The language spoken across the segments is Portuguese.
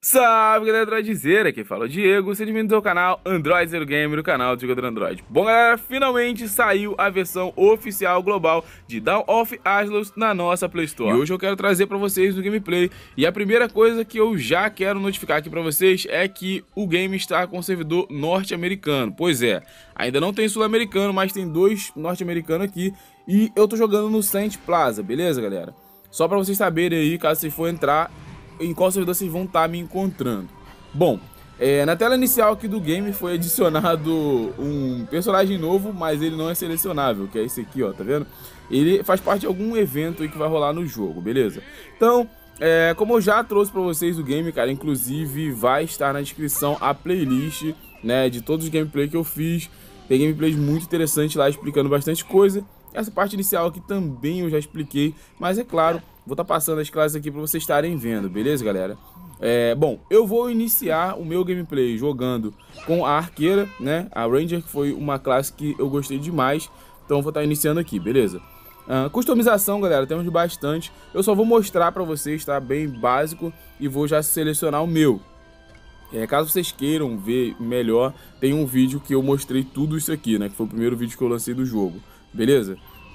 Salve galera Androidzeira, quem fala é o Diego, sejam bem-vindos ao canal Android Zero Gamer, o canal do jogador Android. Bom galera, finalmente saiu a versão oficial global de Dawn of Aslus na nossa Play Store. E hoje eu quero trazer pra vocês o gameplay. E a primeira coisa que eu já quero notificar aqui pra vocês é que o game está com servidor norte-americano. Pois é, ainda não tem sul-americano, mas tem dois norte-americanos aqui. E eu tô jogando no Saint Plaza, beleza galera? Só pra vocês saberem aí, caso vocês for entrar, em qual servidor vocês vão estar me encontrando. Bom, na tela inicial aqui do game foi adicionado um personagem novo, mas ele não é selecionável, que é esse aqui, ó, tá vendo? Ele faz parte de algum evento aí que vai rolar no jogo, beleza? Então, como eu já trouxe pra vocês o game, cara, inclusive vai estar na descrição a playlist, né, de todos os gameplays que eu fiz. Tem gameplays muito interessantes lá explicando bastante coisa. Essa parte inicial aqui também eu já expliquei, mas é claro, vou estar passando as classes aqui para vocês estarem vendo, beleza galera? Bom, eu vou iniciar o meu gameplay jogando com a arqueira, né? A Ranger, que foi uma classe que eu gostei demais, então eu vou estar iniciando aqui, beleza? Customização, galera, temos bastante. Eu só vou mostrar para vocês, tá? Bem básico, e vou já selecionar o meu. Caso vocês queiram ver melhor, tem um vídeo que eu mostrei tudo isso aqui, né? Que foi o primeiro vídeo que eu lancei do jogo, beleza?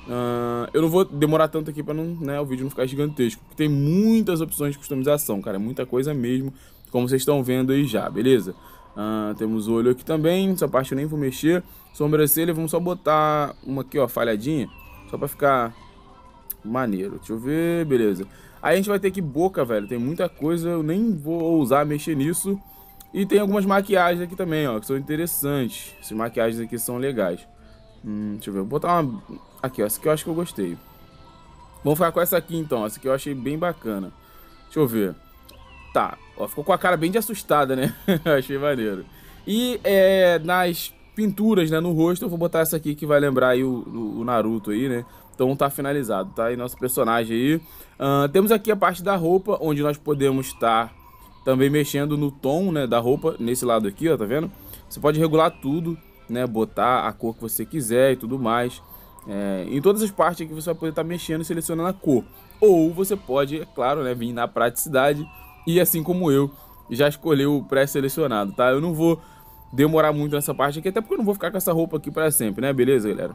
Eu não vou demorar tanto aqui para não, né, o vídeo não ficar gigantesco, porque tem muitas opções de customização, cara, é muita coisa mesmo, como vocês estão vendo aí já, beleza? Temos o olho aqui também, essa parte eu nem vou mexer. Sobrancelha, vamos só botar uma aqui, ó, falhadinha, só para ficar maneiro. Deixa eu ver, beleza. Aí a gente vai ter aqui boca, velho, tem muita coisa, eu nem vou ousar mexer nisso. E tem algumas maquiagens aqui também, ó, que são interessantes. Essas maquiagens aqui são legais. Deixa eu ver, vou botar uma... Aqui, ó, essa aqui eu acho que eu gostei. Vamos ficar com essa aqui então, essa aqui eu achei bem bacana. Deixa eu ver. Tá, ó, ficou com a cara bem de assustada, né? Achei maneiro. E nas pinturas, né, no rosto, eu vou botar essa aqui que vai lembrar aí o Naruto aí, né? Então tá finalizado, tá? E nosso personagem aí. Temos aqui a parte da roupa, onde nós podemos estar também mexendo no tom, né, da roupa, nesse lado aqui, ó, tá vendo? Você pode regular tudo, né, botar a cor que você quiser e tudo mais. Em todas as partes aqui você vai poder estar mexendo e selecionando a cor. Ou você pode, é claro, né, vir na praticidade e assim como eu, já escolher o pré-selecionado, tá? Eu não vou demorar muito nessa parte aqui, até porque eu não vou ficar com essa roupa aqui para sempre, né? Beleza, galera?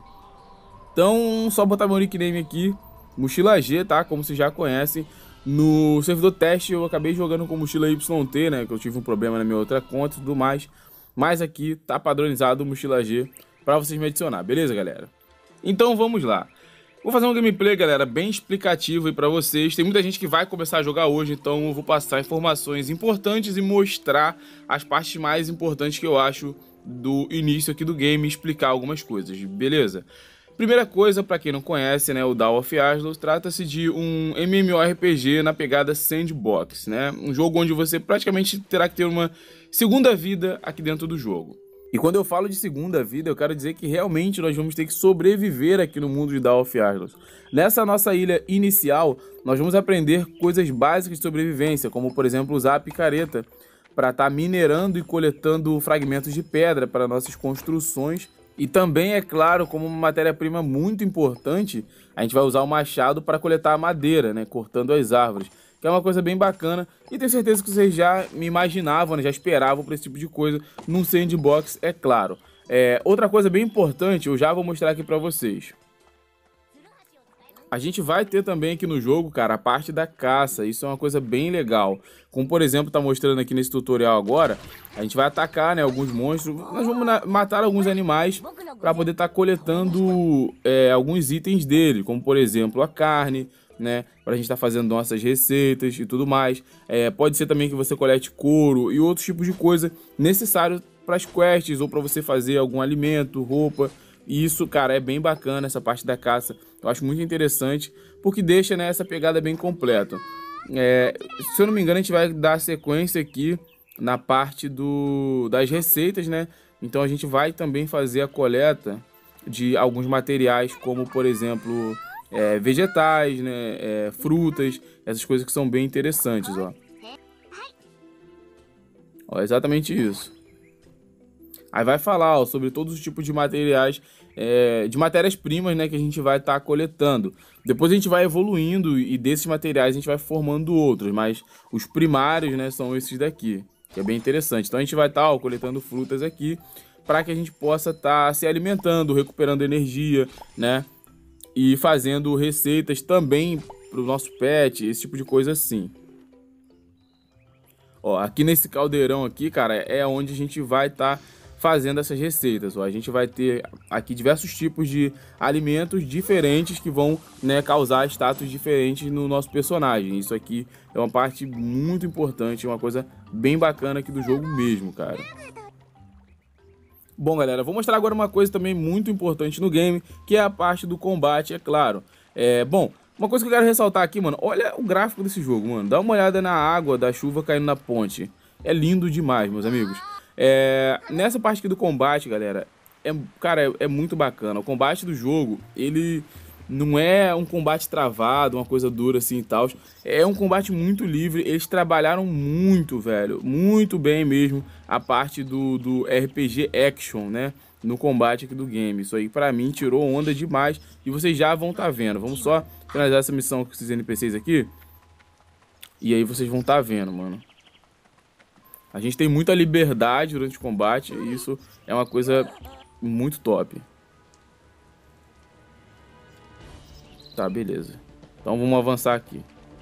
Então, só botar meu nickname aqui, Mochila G, tá? Como vocês já conhecem. No servidor teste eu acabei jogando com mochila YT, né? Que eu tive um problema na minha outra conta e tudo mais. Mas aqui tá padronizado o Mochila G pra vocês me adicionar, beleza, galera? Então vamos lá. Vou fazer um gameplay, galera, bem explicativo aí pra vocês. Tem muita gente que vai começar a jogar hoje, então eu vou passar informações importantes e mostrar as partes mais importantes que eu acho do início aqui do game e explicar algumas coisas, beleza? Primeira coisa, pra quem não conhece, né, o Dawn of Aslus trata-se de um MMORPG na pegada sandbox, né? Um jogo onde você praticamente terá que ter uma segunda vida aqui dentro do jogo. E quando eu falo de segunda vida, eu quero dizer que realmente nós vamos ter que sobreviver aqui no mundo de Dawn of Aslus. Nessa nossa ilha inicial, nós vamos aprender coisas básicas de sobrevivência, como por exemplo usar a picareta para estar minerando e coletando fragmentos de pedra para nossas construções. E também, é claro, como uma matéria-prima muito importante, a gente vai usar o machado para coletar a madeira, né, cortando as árvores, que é uma coisa bem bacana. E tenho certeza que vocês já me imaginavam, né, já esperavam por esse tipo de coisa num sandbox, é claro. Outra coisa bem importante, eu já vou mostrar aqui para vocês. A gente vai ter também aqui no jogo, cara, a parte da caça. Isso é uma coisa bem legal. Como, por exemplo, tá mostrando aqui nesse tutorial agora, a gente vai atacar, né, alguns monstros. Nós vamos matar alguns animais para poder estar coletando alguns itens dele, como, por exemplo, a carne, né, pra gente estar fazendo nossas receitas e tudo mais. Pode ser também que você colete couro e outros tipos de coisa necessário para as quests ou para você fazer algum alimento, roupa. E isso, cara, é bem bacana, essa parte da caça. Eu acho muito interessante, porque deixa, né, essa pegada bem completa. Se eu não me engano, a gente vai dar sequência aqui na parte das receitas, né? Então a gente vai também fazer a coleta de alguns materiais, como, por exemplo, vegetais, né, frutas, essas coisas que são bem interessantes, ó. Ó, exatamente isso. Aí vai falar, ó, sobre todos os tipos de materiais, de matérias-primas, né, que a gente vai estar coletando. Depois a gente vai evoluindo e desses materiais a gente vai formando outros, mas os primários, né, são esses daqui, que é bem interessante. Então a gente vai estar, coletando frutas aqui para que a gente possa estar se alimentando, recuperando energia, né, e fazendo receitas também para o nosso pet, esse tipo de coisa assim. Ó, aqui nesse caldeirão aqui, cara, é onde a gente vai estar fazendo essas receitas. Ó, a gente vai ter aqui diversos tipos de alimentos diferentes que vão, né, causar status diferentes no nosso personagem. Isso aqui é uma parte muito importante, uma coisa bem bacana aqui do jogo mesmo, cara. Bom, galera, vou mostrar agora uma coisa também muito importante no game, que é a parte do combate, é claro. Bom, uma coisa que eu quero ressaltar aqui, mano, olha o gráfico desse jogo, mano. Dá uma olhada na água da chuva caindo na ponte. É lindo demais, meus amigos. Nessa parte aqui do combate, galera, cara, é muito bacana. O combate do jogo, ele não é um combate travado, uma coisa dura assim e tal. É um combate muito livre. Eles trabalharam muito, velho, muito bem mesmo a parte do RPG Action, né, no combate aqui do game. Isso aí pra mim tirou onda demais e vocês já vão estar vendo. Vamos só finalizar essa missão com esses NPCs aqui e aí vocês vão estar vendo, mano. A gente tem muita liberdade durante o combate e isso é uma coisa muito top. Tá, beleza. Então vamos avançar aqui.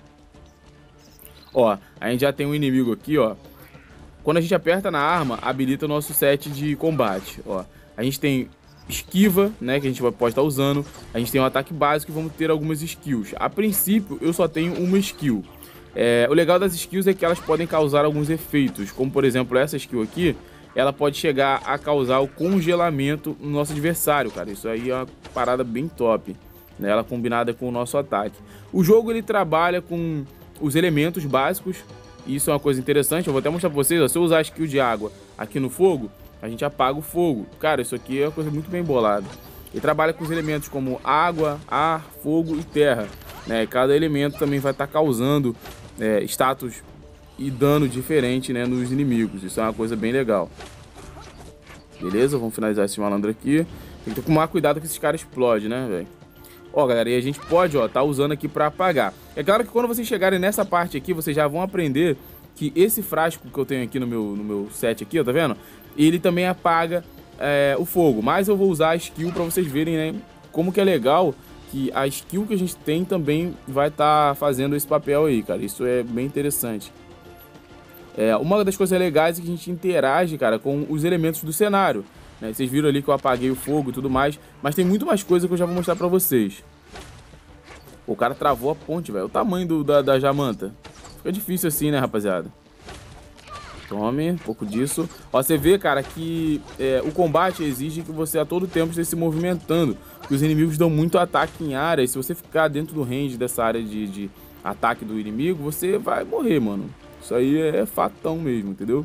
Ó, a gente já tem um inimigo aqui, ó. Quando a gente aperta na arma, habilita o nosso set de combate, ó. A gente tem esquiva, né, que a gente pode estar usando. A gente tem um ataque básico e vamos ter algumas skills. A princípio, eu só tenho uma skill. O legal das skills é que elas podem causar alguns efeitos, como por exemplo essa skill aqui, ela pode chegar a causar o congelamento no nosso adversário, cara. Isso aí é uma parada bem top, né? Ela combinada com o nosso ataque. O jogo ele trabalha com os elementos básicos, e isso é uma coisa interessante. Eu vou até mostrar pra vocês, ó, se eu usar a skill de água aqui no fogo, a gente apaga o fogo. Cara, isso aqui é uma coisa muito bem bolada. Ele trabalha com os elementos como água, ar, fogo e terra, né? Cada elemento também vai estar causando status e dano diferente, né, nos inimigos. Isso é uma coisa bem legal. Beleza? Vamos finalizar esse malandro aqui. Tem que tomar cuidado que esses caras explodem, né, velho? Ó, galera, e a gente pode, ó, tá usando aqui pra apagar. É claro que quando vocês chegarem nessa parte aqui, vocês já vão aprender que esse frasco que eu tenho aqui no meu set aqui, ó, tá vendo? Ele também apaga o fogo. Mas eu vou usar a skill pra vocês verem, né, como que é legal que a skill que a gente tem também vai estar fazendo esse papel aí, cara. Isso é bem interessante. Uma das coisas legais é que a gente interage, cara, com os elementos do cenário, né? Vocês viram ali que eu apaguei o fogo e tudo mais, mas tem muito mais coisa que eu já vou mostrar pra vocês. O cara travou a ponte, velho. O tamanho da Jamanta. Fica difícil assim, né, rapaziada? Tome um pouco disso. Ó, você vê, cara, que o combate exige que você a todo tempo esteja se movimentando. Porque os inimigos dão muito ataque em área. E se você ficar dentro do range dessa área de ataque do inimigo, você vai morrer, mano. Isso aí é fatão mesmo, entendeu?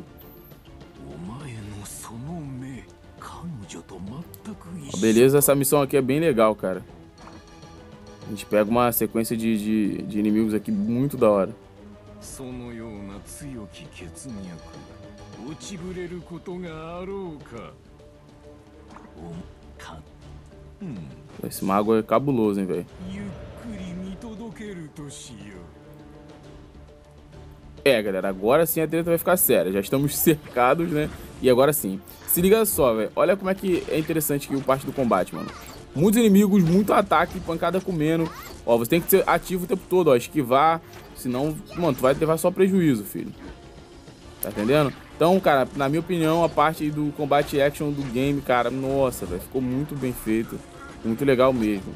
Ó, beleza, essa missão aqui é bem legal, cara. A gente pega uma sequência de inimigos aqui muito da hora. Esse mago é cabuloso, hein, velho. Galera, agora sim a treta vai ficar séria. Já estamos cercados, né? E agora sim. Se liga só, velho. Olha como é que é interessante aqui o parte do combate, mano. Muitos inimigos, muito ataque, pancada comendo. Ó, você tem que ser ativo o tempo todo, ó. Esquivar. Senão, mano, tu vai levar só prejuízo, filho. Tá entendendo? Então, cara, na minha opinião, a parte do combate action do game, cara, nossa, velho, ficou muito bem feito. Muito legal mesmo.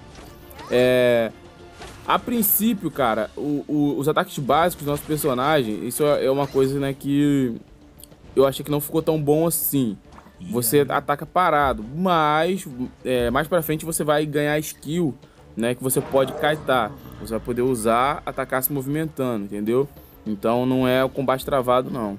A princípio, cara, os ataques básicos do nosso personagem, isso é uma coisa, né, que eu achei que não ficou tão bom assim. Você ataca parado, mas mais pra frente você vai ganhar skill, né, que você pode kaitar. Você vai poder usar, atacar se movimentando, entendeu? Então não é o combate travado, não.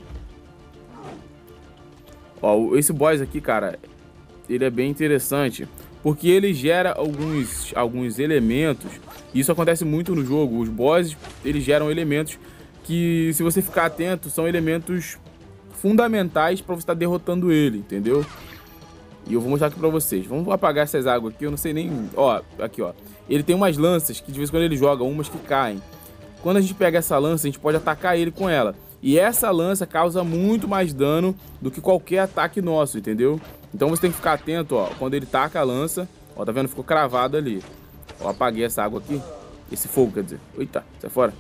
Ó, esse boss aqui, cara, ele é bem interessante, porque ele gera alguns elementos. Isso acontece muito no jogo. Os bosses, eles geram elementos que, se você ficar atento, são elementos fundamentais para você estar derrotando ele, entendeu? E eu vou mostrar aqui pra vocês. Vamos apagar essas águas aqui, eu não sei nem... Ó, aqui, ó. Ele tem umas lanças que de vez em quando ele joga, umas que caem. Quando a gente pega essa lança, a gente pode atacar ele com ela. E essa lança causa muito mais dano do que qualquer ataque nosso, entendeu? Então você tem que ficar atento, ó. Quando ele taca a lança, ó, tá vendo? Ficou cravado ali. Ó, apaguei essa água aqui. Esse fogo, quer dizer. Eita, sai fora.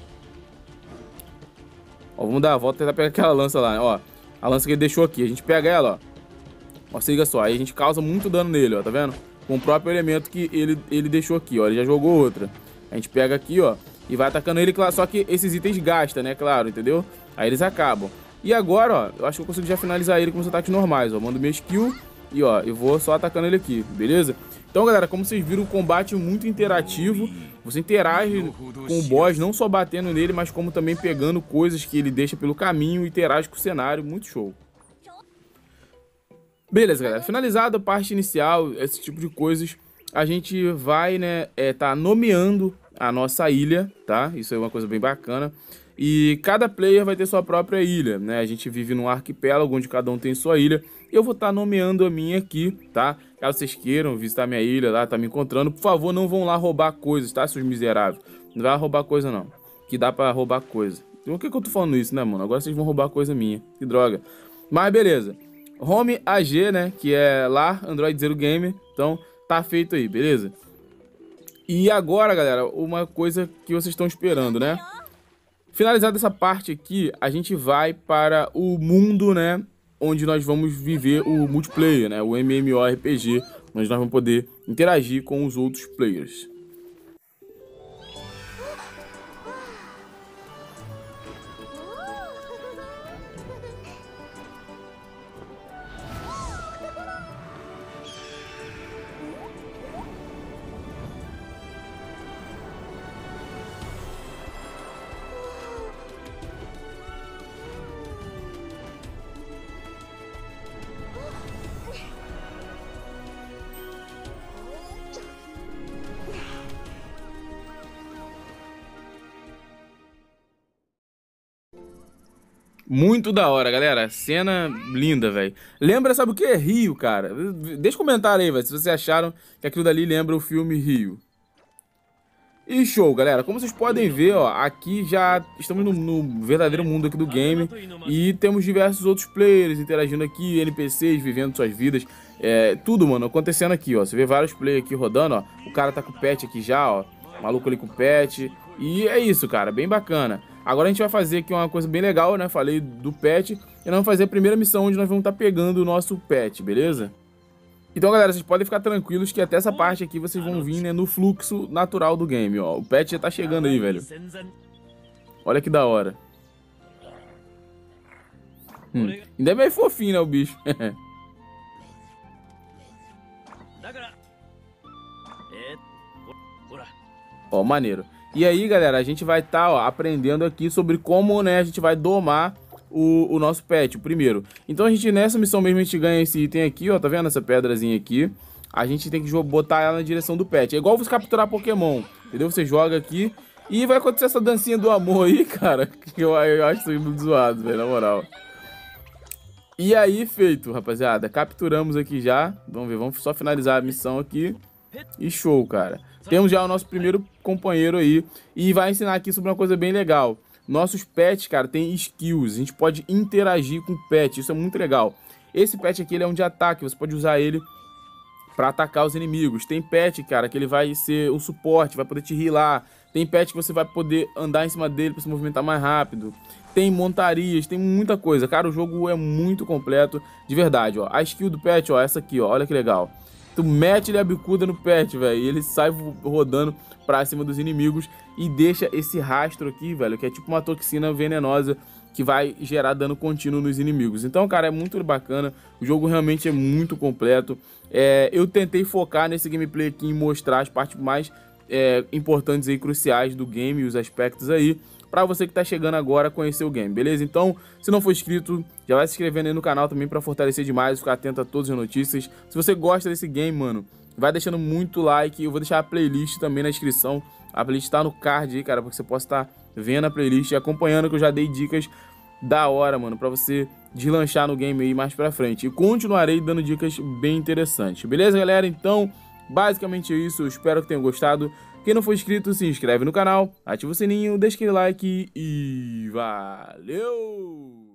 Ó, vamos dar a volta e tentar pegar aquela lança lá, né? Ó, a lança que ele deixou aqui. A gente pega ela, ó. Ó, se liga só, aí a gente causa muito dano nele, ó, tá vendo? Com o próprio elemento que ele deixou aqui, ó, ele já jogou outra. A gente pega aqui, ó, e vai atacando ele, claro, só que esses itens gastam, né, claro, entendeu? Aí eles acabam. E agora, ó, eu acho que eu consigo já finalizar ele com os ataques normais, ó, mando minha skill e, ó, eu vou só atacando ele aqui, beleza? Então, galera, como vocês viram, o combate é muito interativo, você interage com o boss, não só batendo nele, mas como também pegando coisas que ele deixa pelo caminho, interage com o cenário, muito show. Beleza, galera, finalizada a parte inicial, esse tipo de coisas, a gente vai, né, tá nomeando a nossa ilha, tá? Isso é uma coisa bem bacana. E cada player vai ter sua própria ilha, né? A gente vive num arquipélago onde cada um tem sua ilha. Eu vou estar nomeando a minha aqui, tá? Caso vocês queiram visitar minha ilha lá, tá me encontrando, por favor, não vão lá roubar coisas, tá, seus miseráveis? Não vai roubar coisa, não. Que dá pra roubar coisa. Por que eu tô falando isso, né, mano? Agora vocês vão roubar coisa minha. Que droga. Mas beleza. Home AG, né, que é lá, Android Zero Gamer, então tá feito aí, beleza? E agora, galera, uma coisa que vocês estão esperando, né? Finalizada essa parte aqui, a gente vai para o mundo, né, onde nós vamos viver o multiplayer, né, o MMORPG, onde nós vamos poder interagir com os outros players. Muito da hora, galera. Cena linda, velho. Lembra, sabe o que é Rio, cara? Deixa um comentário aí, velho, se vocês acharam que aquilo dali lembra o filme Rio. E show, galera. Como vocês podem ver, ó, aqui já estamos no verdadeiro mundo aqui do game. E temos diversos outros players interagindo aqui, NPCs vivendo suas vidas. Tudo, mano, acontecendo aqui, ó. Você vê vários players aqui rodando, ó. O cara tá com o pet aqui já, ó. O maluco ali com o pet. E é isso, cara. Bem bacana. Agora a gente vai fazer aqui uma coisa bem legal, né? Falei do pet. E nós vamos fazer a primeira missão onde nós vamos estar pegando o nosso pet, beleza? Então, galera, vocês podem ficar tranquilos que até essa parte aqui vocês vão vir, né, no fluxo natural do game, ó. O pet já tá chegando aí, velho. Olha que da hora. Ainda é meio fofinho, né, o bicho. Ó, maneiro. E aí, galera, a gente vai estar, aprendendo aqui sobre como, né, a gente vai domar o nosso pet, o primeiro. Então a gente, nessa missão mesmo, a gente ganha esse item aqui, ó, tá vendo essa pedrazinha aqui? A gente tem que botar ela na direção do pet. É igual você capturar Pokémon, entendeu? Você joga aqui e vai acontecer essa dancinha do amor aí, cara, que eu acho isso muito zoado, velho, na moral. E aí, feito, rapaziada, capturamos aqui já. Vamos ver, vamos só finalizar a missão aqui. E show, cara. Temos já o nosso primeiro companheiro aí. E vai ensinar aqui sobre uma coisa bem legal. Nossos pets, cara, tem skills. A gente pode interagir com o pet. Isso é muito legal. Esse pet aqui, ele é um de ataque. Você pode usar ele pra atacar os inimigos. Tem pet, cara, que ele vai ser um suporte. Vai poder te healar. Tem pet que você vai poder andar em cima dele pra se movimentar mais rápido. Tem montarias, tem muita coisa. Cara, o jogo é muito completo. De verdade, ó. A skill do pet, ó, essa aqui, ó. Olha que legal. Tu mete ele a bicuda no pet, velho, e ele sai rodando pra cima dos inimigos e deixa esse rastro aqui, velho, que é tipo uma toxina venenosa que vai gerar dano contínuo nos inimigos. Então, cara, é muito bacana. O jogo realmente é muito completo. Eu tentei focar nesse gameplay aqui em mostrar as partes mais importantes e cruciais do game e os aspectos aí, pra você que tá chegando agora conhecer o game, beleza? Então, se não for inscrito, já vai se inscrevendo aí no canal também pra fortalecer demais, ficar atento a todas as notícias. Se você gosta desse game, mano, vai deixando muito like. Eu vou deixar a playlist também na descrição. A playlist tá no card aí, cara, pra que você possa estar vendo a playlist e acompanhando, que eu já dei dicas da hora, mano, pra você deslanchar no game aí mais pra frente. E continuarei dando dicas bem interessantes. Beleza, galera? Então, basicamente é isso. Eu espero que tenham gostado. Quem não for inscrito, se inscreve no canal, ativa o sininho, deixa aquele like e valeu!